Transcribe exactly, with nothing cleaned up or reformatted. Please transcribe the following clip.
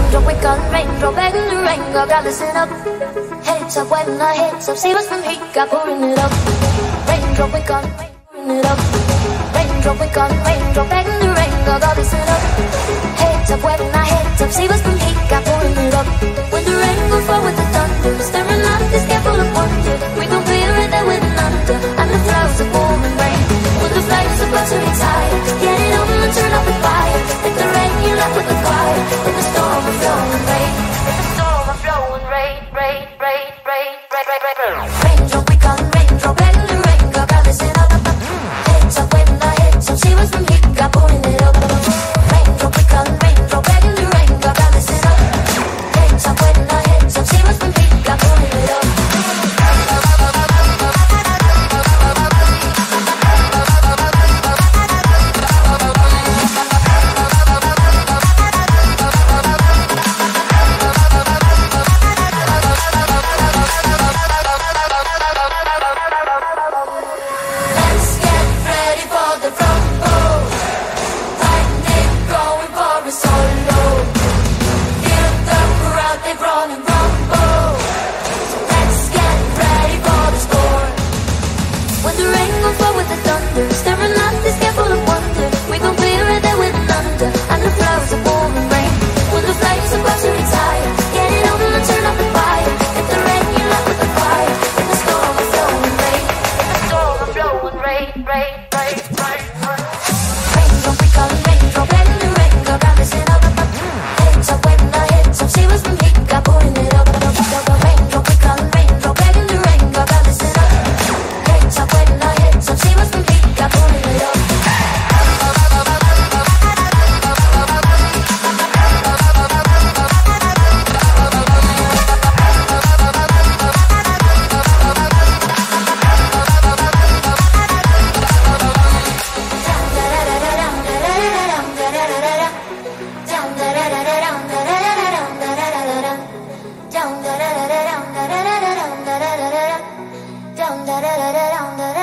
Raindrop, we got raindrop, begging the rain, God, gotta listen up. Heads up when I heads up, see what's from heat, got pouring it up. Raindrop, we got rain, pouring it up. Raindrop, we got raindrop, begging the rain, God, gotta listen up. Heads up when I heads up, see what's from heat, got pouring it up. When the rain will fall with the thunder, staring at this gap full of wonder, we gon' feel it that we're under, and the clouds are pouring rain. When the flames are about to retire, get it over and turn up the fire. Like the rain you left with the fire, in the storm of flowing rain. In the storm of flowing rain, rain, rain, rain, rain, rain, rain, rain. Raindrop, we got raindrop, begging the rain, God, gotta listen up. Heads up when I heads up, see what's from heat, got pouring it up. Raindrop, we got raindrop, begging the rain, God, gotta listen up. Heads up when I heads up, see what's from heat, got pouring it up. Down, da da da da da da da da da da da da da da. Down, da da da da da da da.